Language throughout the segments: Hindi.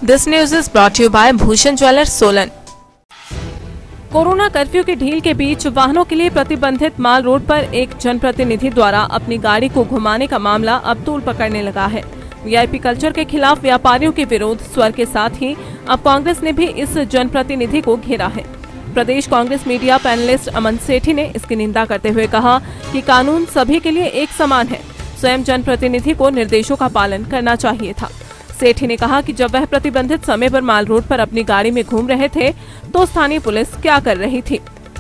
This news is brought to you by Bhushan Jewellers, Solan. Corona curfew की ढील के बीच वाहनों के लिए प्रतिबंधित माल रोड पर एक जनप्रतिनिधि द्वारा अपनी गाड़ी को घुमाने का मामला अब तूल पकड़ने लगा है। वीआईपी कल्चर के खिलाफ व्यापारियों के विरोध स्वर के साथ ही अब कांग्रेस ने भी इस जनप्रतिनिधि को घेरा है। प्रदेश कांग्रेस मीडिया पैनलिस्ट अमन सेठी ने इसकी निंदा करते हुए कहा कि कानून सभी के लिए एक समान है, स्वयं जनप्रतिनिधि को निर्देशों का पालन करना चाहिए था। सेठी ने कहा कि जब वह प्रतिबंधित समय पर माल रोड पर अपनी गाड़ी में घूम रहे थे तो स्थानीय पुलिस क्या कर रही थी।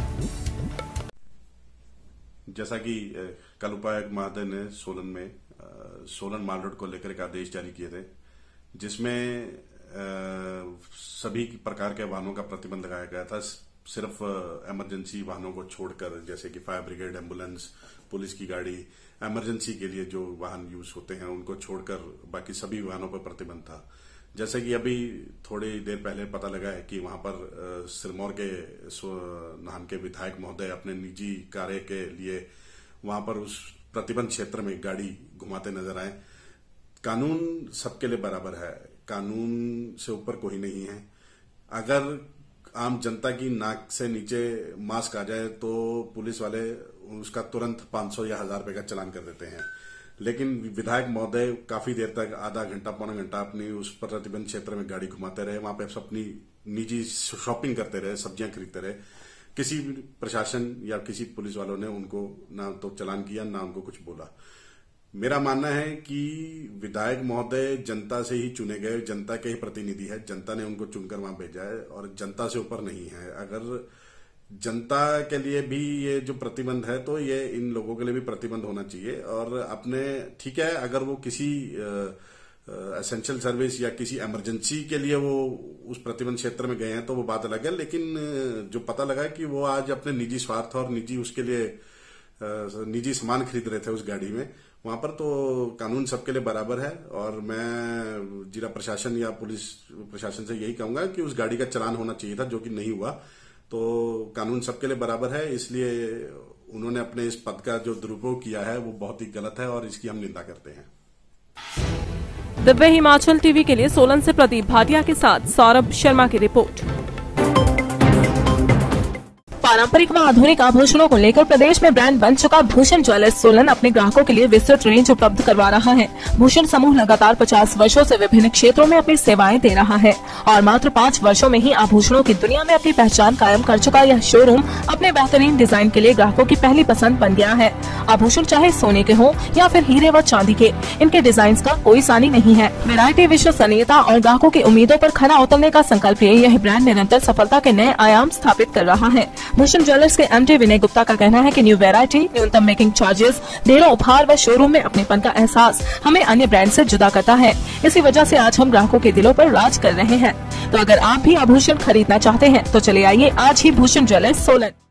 जैसा कि कल उपायुक्त महोदय ने सोलन माल रोड को लेकर एक आदेश जारी किए थे, जिसमें सभी प्रकार के वाहनों का प्रतिबंध लगाया गया था। सिर्फ इमरजेंसी वाहनों को छोड़कर, जैसे कि फायर ब्रिगेड, एम्बुलेंस, पुलिस की गाड़ी, इमरजेंसी के लिए जो वाहन यूज होते हैं उनको छोड़कर बाकी सभी वाहनों पर प्रतिबंध था। जैसे कि अभी थोड़ी देर पहले पता लगा है कि वहां पर सिरमौर के नाहन के विधायक महोदय अपने निजी कार्य के लिए वहां पर उस प्रतिबंध क्षेत्र में गाड़ी घुमाते नजर आए। कानून सबके लिए बराबर है, कानून से ऊपर कोई नहीं है। अगर आम जनता की नाक से नीचे मास्क आ जाए तो पुलिस वाले उसका तुरंत 500 या 1000 रुपए का चालान कर देते हैं, लेकिन विधायक महोदय काफी देर तक, आधा घंटा पौना घंटा अपनी उस प्रतिबंध क्षेत्र में गाड़ी घुमाते रहे, वहां पे अपनी निजी शॉपिंग करते रहे, सब्जियां खरीदते रहे। किसी प्रशासन या किसी पुलिस वालों ने उनको ना तो चालान किया, ना उनको कुछ बोला। मेरा मानना है कि विधायक महोदय जनता से ही चुने गए, जनता के ही प्रतिनिधि है, जनता ने उनको चुनकर वहां भेजा है और जनता से ऊपर नहीं है। अगर जनता के लिए भी ये जो प्रतिबंध है तो ये इन लोगों के लिए भी प्रतिबंध होना चाहिए। और अपने ठीक है, अगर वो किसी एसेंशियल सर्विस या किसी इमरजेंसी के लिए वो उस प्रतिबंध क्षेत्र में गए हैं तो वो बात अलग है, लेकिन जो पता लगा कि वो आज अपने निजी स्वार्थ और निजी उसके लिए निजी सामान खरीद रहे थे उस गाड़ी में, वहां पर तो कानून सबके लिए बराबर है। और मैं जिला प्रशासन या पुलिस प्रशासन से यही कहूंगा कि उस गाड़ी का चालान होना चाहिए था, जो कि नहीं हुआ। तो कानून सबके लिए बराबर है, इसलिए उन्होंने अपने इस पद का जो दुरुपयोग किया है वो बहुत ही गलत है और इसकी हम निंदा करते हैं। दिव्य हिमाचल टीवी के लिए सोलन से प्रदीप भाटिया के साथ सौरभ शर्मा की रिपोर्ट। पारंपरिक व आधुनिक आभूषणों को लेकर प्रदेश में ब्रांड बन चुका भूषण ज्वेलर्स सोलन अपने ग्राहकों के लिए विस्तृत रेंज उपलब्ध करवा रहा है। भूषण समूह लगातार 50 वर्षों से विभिन्न क्षेत्रों में अपनी सेवाएं दे रहा है और मात्र 5 वर्षों में ही आभूषणों की दुनिया में अपनी पहचान कायम कर चुका यह शोरूम अपने बेहतरीन डिजाइन के लिए ग्राहकों की पहली पसंद बन गया है। आभूषण चाहे सोने के हो या फिर हीरे व चांदी के, इनके डिजाइन का कोई सानी नहीं है। वैरायटी, विश्वसनीयता और ग्राहकों की उम्मीदों पर खरा उतरने का संकल्प लिए यह ब्रांड निरंतर सफलता के नए आयाम स्थापित कर रहा है। भूषण ज्वेलर्स के एमडी विनय गुप्ता का कहना है कि न्यू वैरायटी, न्यूनतम मेकिंग चार्जेस, ढेरों उपहार व शोरूम में अपनेपन का एहसास हमें अन्य ब्रांड से जुदा करता है। इसी वजह से आज हम ग्राहकों के दिलों पर राज कर रहे हैं। तो अगर आप भी आभूषण खरीदना चाहते हैं तो चले आइए आज ही भूषण ज्वेलर्स सोलन।